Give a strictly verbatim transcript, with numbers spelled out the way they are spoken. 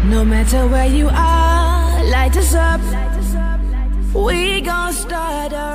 No matter where you are, light us up. We gon' start up.